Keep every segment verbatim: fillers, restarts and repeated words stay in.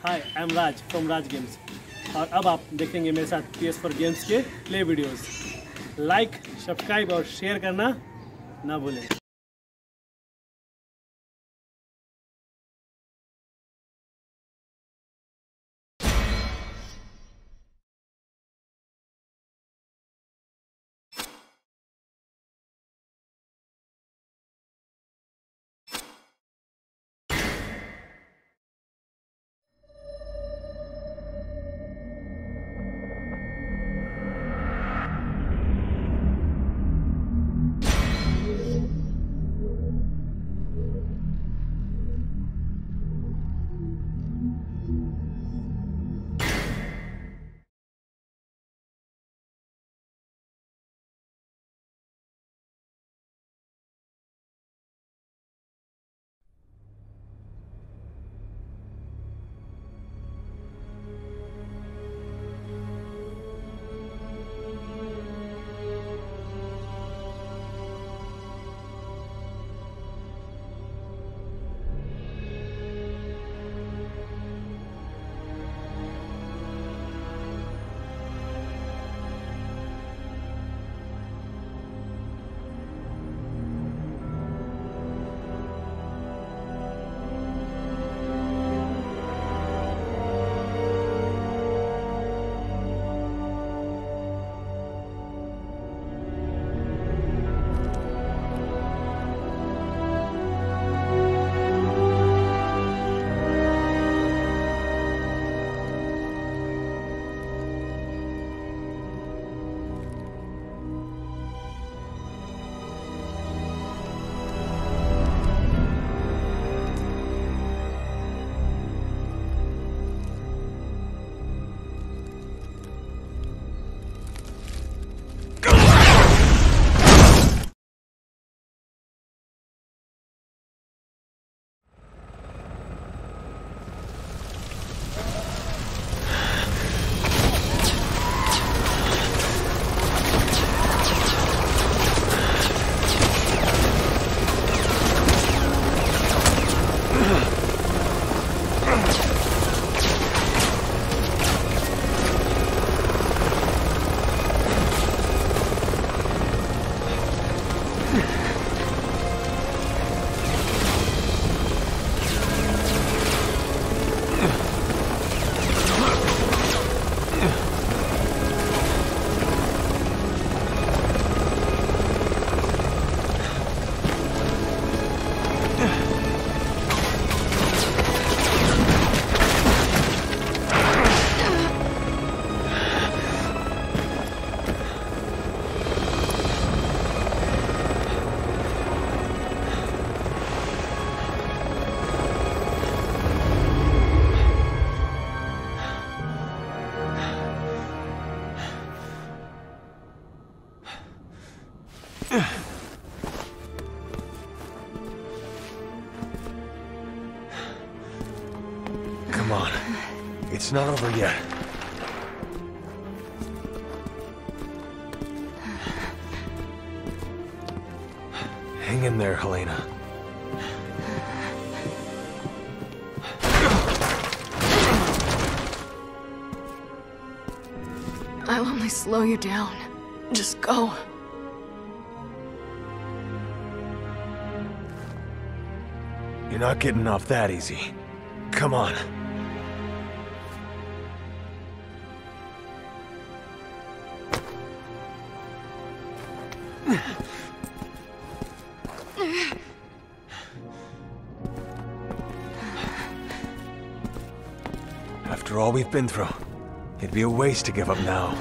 Hi I am Raj from Raj games और अब आप देखेंगे मेरे साथ पी एस फोर गेम्स के प्ले वीडियोस। लाइक सब्सक्राइब और शेयर करना ना भूलें। Come on. It's not over yet. Hang in there, Helena. I'll only slow you down. Just go. You're not getting off that easy. Come on. After all we've been through, it'd be a waste to give up now.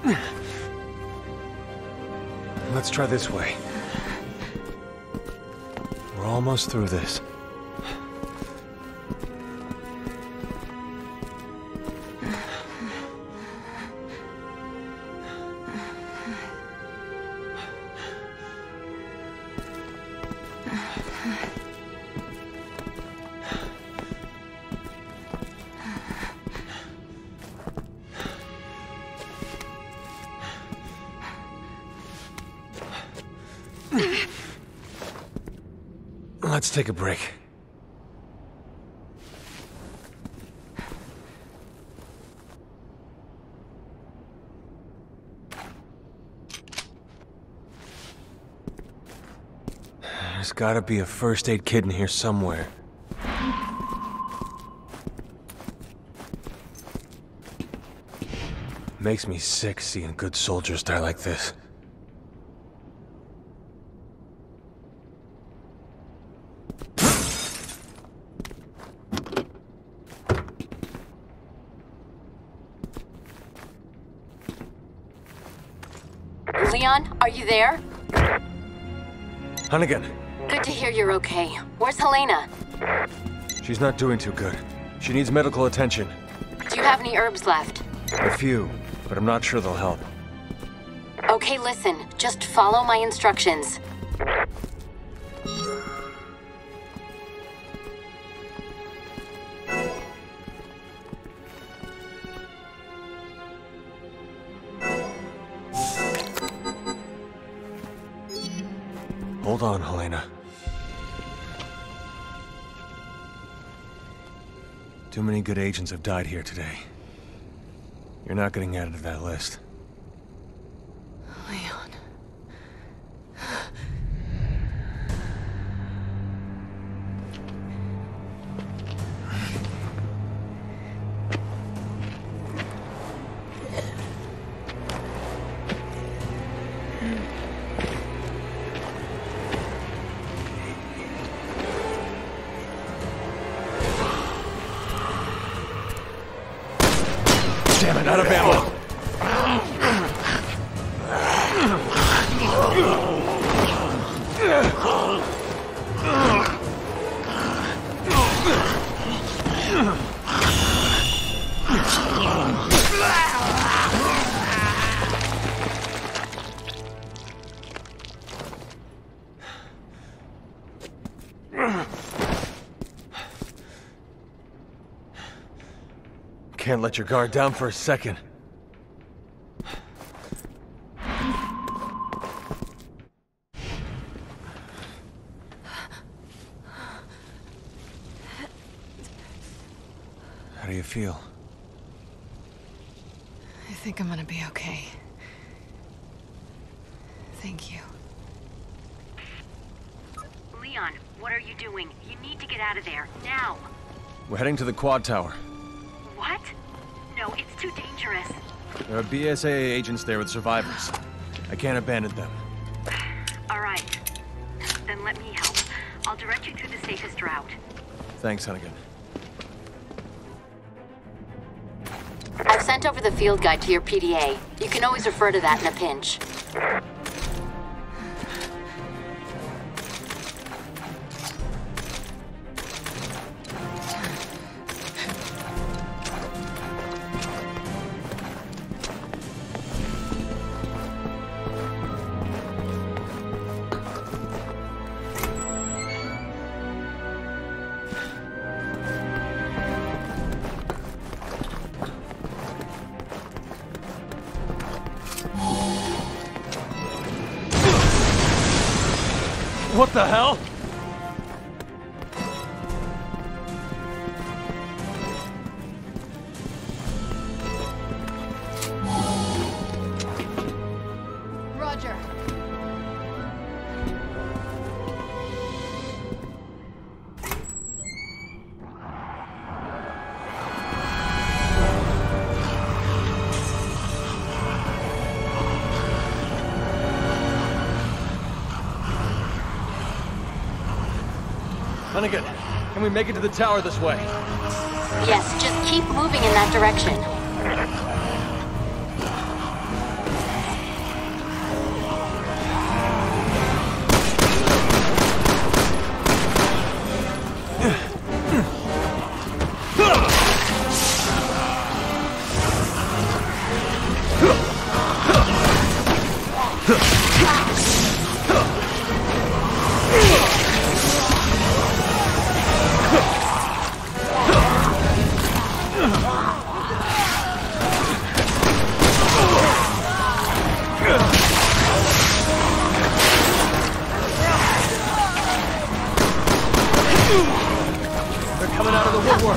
Let's try this way. We're almost through this. Let's take a break. There's gotta be a first aid kit in here somewhere. Makes me sick seeing good soldiers die like this. Leon, are you there? Hunnigan, Good to hear you're okay. Where's Helena? she's not doing too good. She needs medical attention. Do you have any herbs left? A few, but I'm not sure they'll help. Okay, listen. Just follow my instructions. Hold on, Helena. Too many good agents have died here today. You're not getting added to that list. Leon. Damn it, out of ammo! Can't let your guard down for a second. How do you feel? I think I'm gonna be okay. Thank you. Leon, what are you doing? You need to get out of there, now. We're heading to the quad tower. What? No, it's too dangerous. There are B S A A agents there with survivors. I can't abandon them. All right. Then let me help. I'll direct you through the safest route. Thanks, Hunnigan. I've sent over the field guide to your P D A. You can always refer to that in a pinch. What the hell? Roger. Hunnigan, can we make it to the tower this way? Yes, just keep moving in that direction. They're coming out of the woodwork.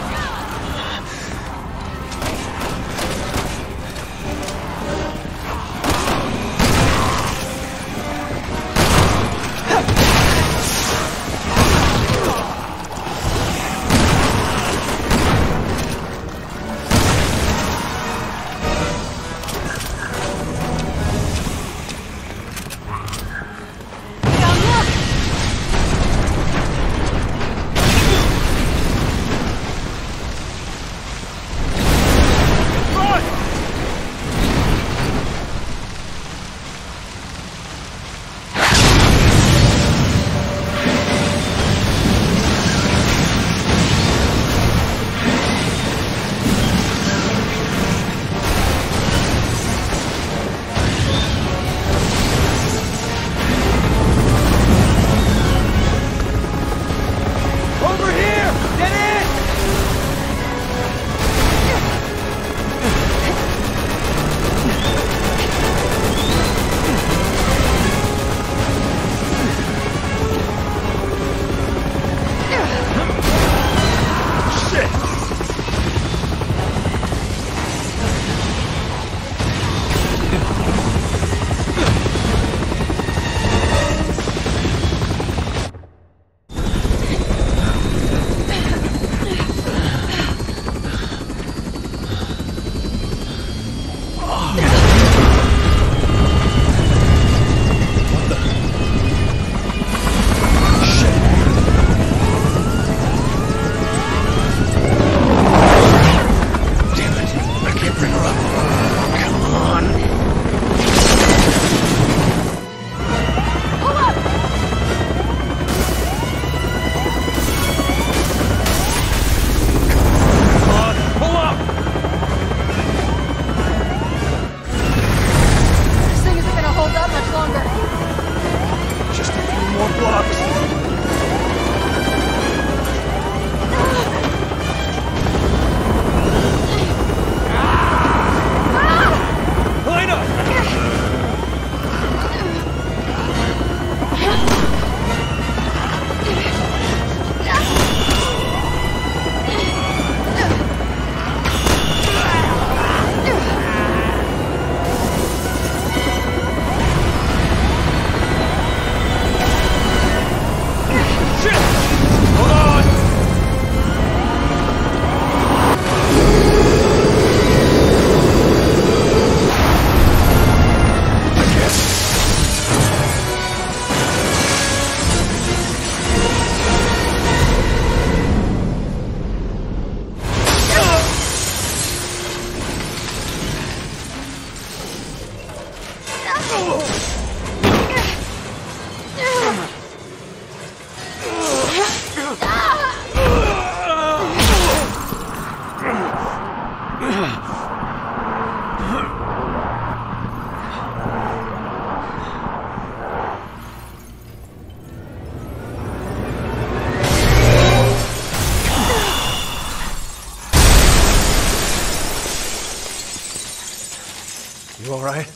You all right?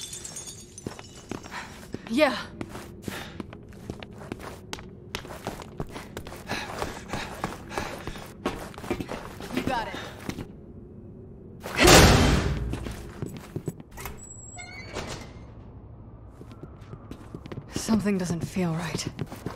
Yeah. You got it. Something doesn't feel right.